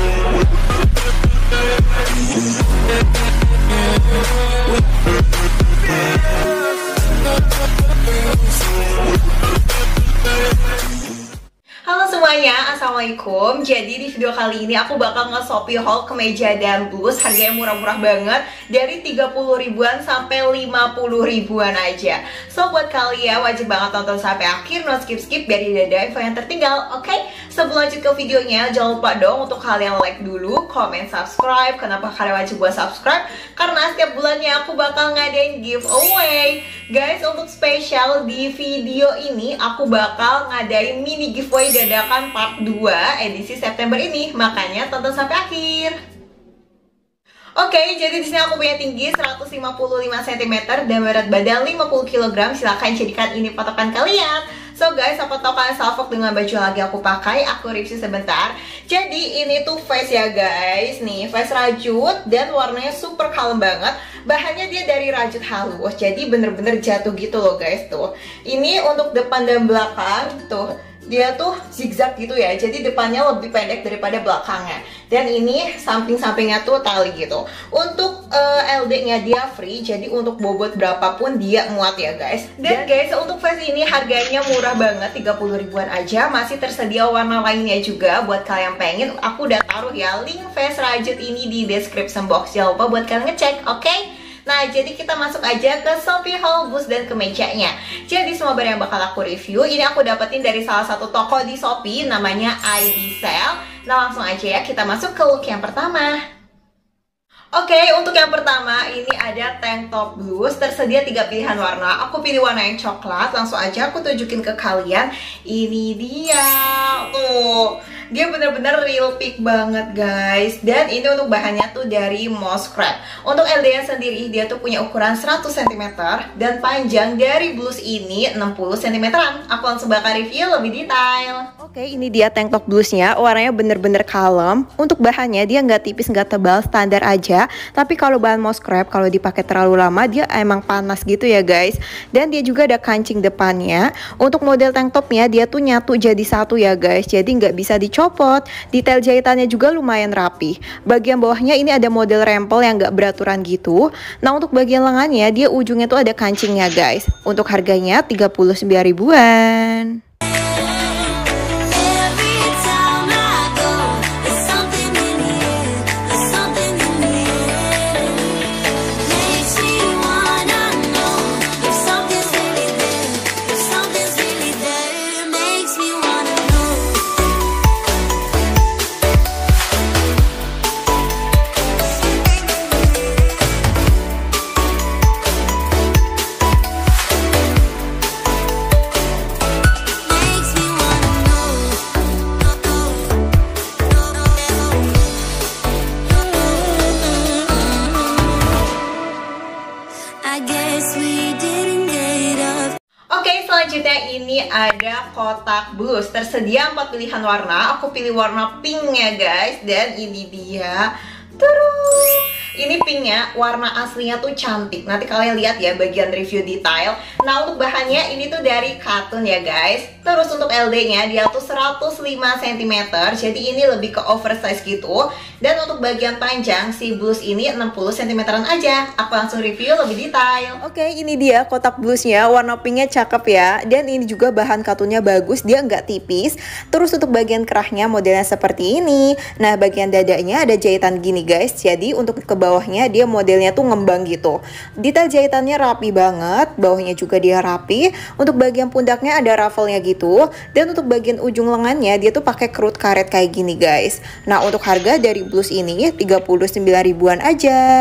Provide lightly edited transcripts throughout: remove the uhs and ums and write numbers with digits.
Halo semuanya, assalamualaikum. Jadi di video kali ini aku bakal nge-Shopee haul kemeja dan blus. Harganya murah-murah banget, dari 30 ribuan sampai 50 ribuan aja. So buat kalian wajib banget tonton sampai akhir, no skip-skip biar tidak ada info yang tertinggal. Oke? Sebelum lanjut ke videonya, jangan lupa dong untuk kalian like dulu, comment, subscribe. Kenapa kalian wajib buat subscribe? Karena setiap bulannya aku bakal ngadain giveaway. Guys, untuk spesial di video ini aku bakal ngadain mini giveaway dadakan part 2 edisi September ini. Makanya tonton sampai akhir. Oke, jadi di sini aku punya tinggi 155 cm dan berat badan 50 kg. Silahkan jadikan ini patokan kalian. So guys, siapa tau kalian salfok dengan baju yang lagi aku pakai, aku review sebentar. Jadi ini tuh vest ya guys. Nih, vest rajut dan warnanya super kalem banget. Bahannya dia dari rajut halus, jadi bener-bener jatuh gitu loh guys tuh. Ini untuk depan dan belakang tuh. Dia tuh zigzag gitu ya, jadi depannya lebih pendek daripada belakangnya. Dan ini samping-sampingnya tuh tali gitu. Untuk LD-nya dia free, jadi untuk bobot berapapun dia muat ya guys. Dan guys, untuk vest ini harganya murah banget, 30 ribuan aja. Masih tersedia warna lainnya juga buat kalian pengen. Aku udah taruh ya link vest rajut ini di description box. Jangan lupa buat kalian ngecek, oke? Nah, jadi kita masuk aja ke Shopee haul blus dan kemejanya. Jadi semua barang yang bakal aku review ini aku dapetin dari salah satu toko di Shopee, namanya ID Sale. Nah, langsung aja ya kita masuk ke look yang pertama. Oke, untuk yang pertama ini ada tank top blus. Tersedia 3 pilihan warna. Aku pilih warna yang coklat. Langsung aja aku tunjukin ke kalian. Ini dia. Tuh, dia bener-bener real pink banget guys. Dan ini untuk bahannya tuh dari moss crepe. Untuk LD-nya sendiri dia tuh punya ukuran 100 cm. Dan panjang dari blus ini 60 cm. Aku langsung bakal review lebih detail. Oke, ini dia tank top blusnya. Warnanya bener-bener kalem. Untuk bahannya dia nggak tipis, nggak tebal, standar aja. Tapi kalau bahan moss crepe kalau dipakai terlalu lama dia emang panas gitu ya guys. Dan dia juga ada kancing depannya. Untuk model tank topnya dia tuh nyatu jadi satu ya guys. Jadi nggak bisa dicopot. Detail jahitannya juga lumayan rapi. Bagian bawahnya ini ada model rempel yang nggak beraturan gitu. Nah, untuk bagian lengannya dia ujungnya tuh ada kancingnya guys. Untuk harganya 39 ribuan. Selanjutnya ini ada kotak blus. Tersedia 4 pilihan warna. Aku pilih warna pink ya guys. Dan ini dia. Terus ini pinknya, warna aslinya tuh cantik. Nanti kalian lihat ya bagian review detail. Nah, untuk bahannya ini tuh dari katun ya guys. Terus untuk LD-nya dia tuh 105 cm. Jadi ini lebih ke oversize gitu. Dan untuk bagian panjang si blus ini 60 cm-an aja. Aku langsung review lebih detail. Oke, ini dia kotak blusnya. Warna pinknya cakep ya. Dan ini juga bahan katunnya bagus, dia nggak tipis. Terus untuk bagian kerahnya modelnya seperti ini. Nah, bagian dadanya ada jahitan gini guys. Jadi untuk ke bawahnya dia modelnya tuh ngembang gitu. Detail jahitannya rapi banget. Bawahnya juga dia rapi. Untuk bagian pundaknya ada ruffle-nya gitu. Dan untuk bagian ujung lengannya dia tuh pakai kerut karet kayak gini guys. Nah, untuk harga dari blus ini 39 ribuan aja.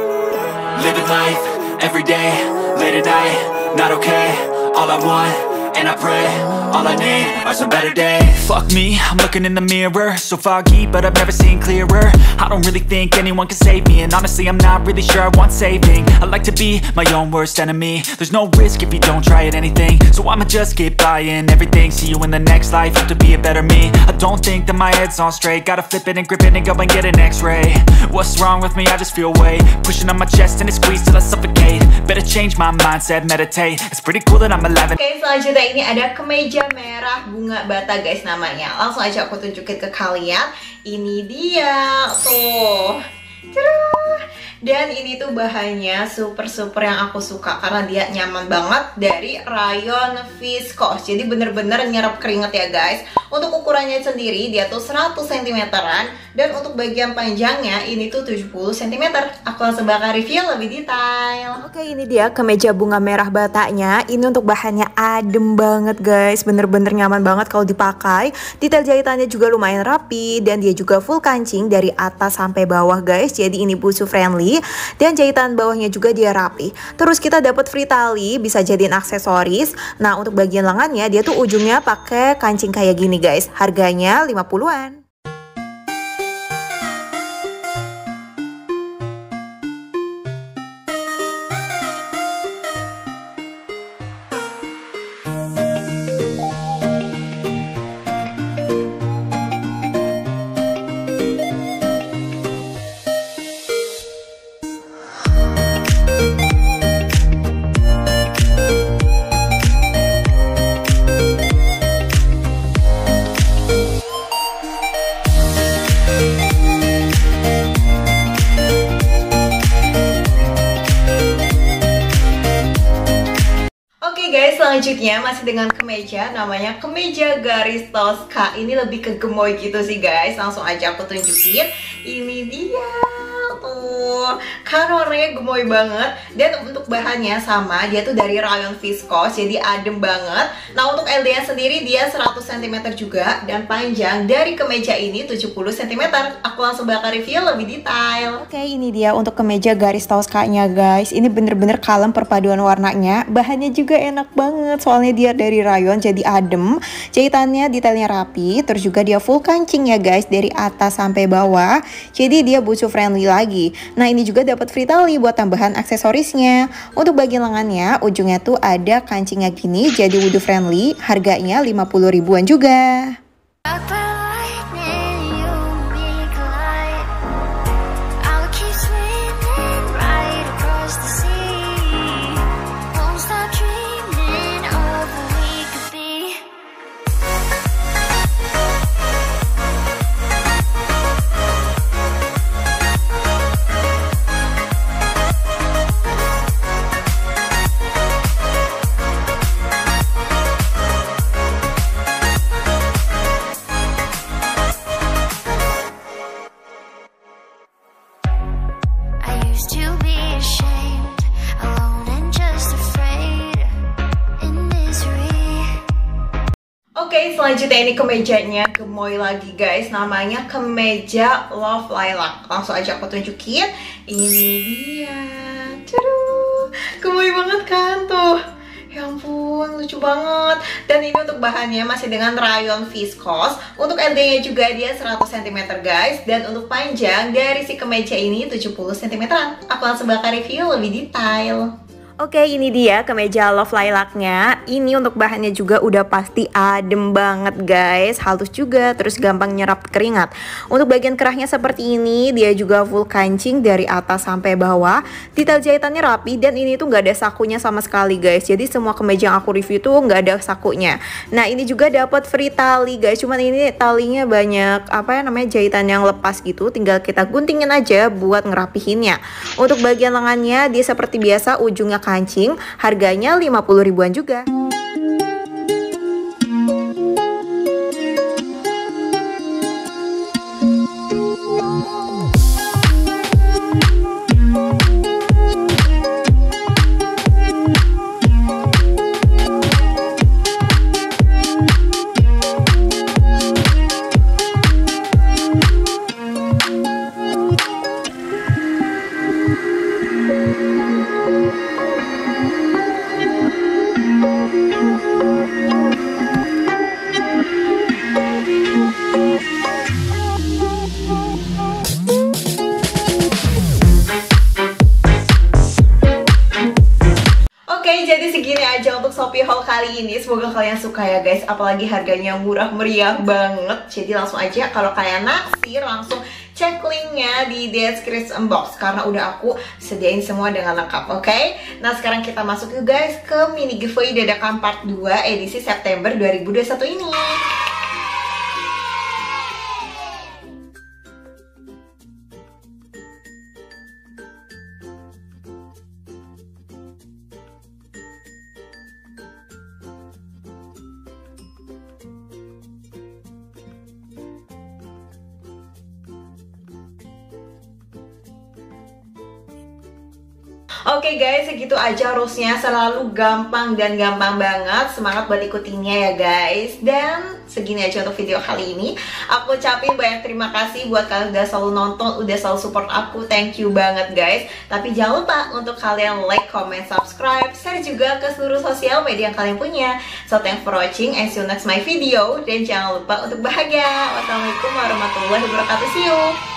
Living life every day, late at night, not okay. All I want and I pray, all I need are some better days. Fuck me, I'm looking in the mirror, so foggy, but I've never seen clearer. I don't really think anyone can save me, and honestly I'm not really sure I want saving. I like to be my own worst enemy. There's no risk if you don't try at anything, so I'ma just keep buying everything. See you in the next life, hope to be a better me. I don't think that my head's on straight, gotta flip it and grip it and go and get an x-ray. What's wrong with me? I just feel weight pushing on my chest and it squeezes till I suffocate. Better change my mindset, meditate. It's pretty cool that I'm alive. Oke, selanjutnya ini ada kemeja merah bunga bata guys namanya. Langsung aja aku tunjukin ke kalian. Ini dia tuh. Dan ini tuh bahannya super yang aku suka karena dia nyaman banget, dari rayon viscose. Jadi bener-bener nyerap keringet ya guys. Untuk ukurannya sendiri dia tuh 100 cm-an, dan untuk bagian panjangnya ini tuh 70 cm. Aku langsung bakal review lebih detail. Oke, ini dia kemeja bunga merah batanya. Ini untuk bahannya adem banget guys, bener-bener nyaman banget kalau dipakai. Detail jahitannya juga lumayan rapi, dan dia juga full kancing dari atas sampai bawah guys. Jadi ini busu friendly, dan jahitan bawahnya juga dia rapi. Terus kita dapat free tali, bisa jadiin aksesoris. Nah, untuk bagian lengannya dia tuh ujungnya pakai kancing kayak gini guys. Harganya 50-an. Guys, selanjutnya masih dengan kemeja, namanya kemeja garis Tosca. Ini lebih ke gemoy gitu sih guys. Langsung aja aku tunjukin. Ini dia tuh, kan warnanya gemoy banget. Dan untuk bahannya sama, dia tuh dari rayon viscose, jadi adem banget. Nah, untuk LD-nya sendiri dia 100 cm juga, dan panjang dari kemeja ini 70 cm. Aku langsung bakal review lebih detail. Oke, ini dia untuk kemeja garis Tosca-nya guys. Ini bener-bener kalem perpaduan warnanya. Bahannya juga enak banget, soalnya dia dari rayon jadi adem. Jahitannya detailnya rapi, terus juga dia full kancing ya guys, dari atas sampai bawah. Jadi dia busu friendly lagi. Nah, ini juga dapat free tali buat tambahan aksesorisnya. Untuk bagian lengannya, ujungnya tuh ada kancingnya gini, jadi wudu friendly. Harganya 50 ribuan juga. Oke, selanjutnya ini kemejanya gemoy lagi guys, namanya kemeja Love Lilac. Langsung aja aku tunjukin. Ini dia. Tuh, gemoy banget kan tuh. Ya ampun, lucu banget. Dan ini untuk bahannya masih dengan rayon viscose. Untuk LD-nya juga dia 100 cm guys. Dan untuk panjang dari si kemeja ini 70 cm. Aku langsung bakal review lebih detail. Oke, ini dia kemeja Love Lilac-nya. Ini untuk bahannya juga udah pasti adem banget guys, halus juga, terus gampang nyerap keringat. Untuk bagian kerahnya seperti ini, dia juga full kancing dari atas sampai bawah. Detail jahitannya rapi, dan ini tuh nggak ada sakunya sama sekali guys. Jadi semua kemeja yang aku review tuh nggak ada sakunya. Nah, ini juga dapat free tali guys. Cuman ini talinya banyak jahitan yang lepas gitu. Tinggal kita guntingin aja buat ngerapihinnya. Untuk bagian lengannya dia seperti biasa ujungnya kancing, harganya 50 ribuan juga. kali ini. Semoga kalian suka ya guys, apalagi harganya murah meriah banget. Jadi langsung aja kalau kalian naksir langsung cek linknya di description box karena udah aku sediain semua dengan lengkap, oke? Nah sekarang kita masuk yuk guys ke mini giveaway dadakan part 2 edisi September 2021 ini. Oke guys, segitu aja rulesnya, selalu gampang dan gampang banget. Semangat buat ikutinnya ya guys. Dan segini aja untuk video kali ini. Aku ucapin banyak terima kasih buat kalian udah selalu nonton, udah selalu support aku. Thank you banget guys. Tapi jangan lupa untuk kalian like, comment, subscribe, share juga ke seluruh sosial media yang kalian punya. So thanks for watching and see you next my video. Dan jangan lupa untuk bahagia. Wassalamualaikum warahmatullahi wabarakatuh. See you.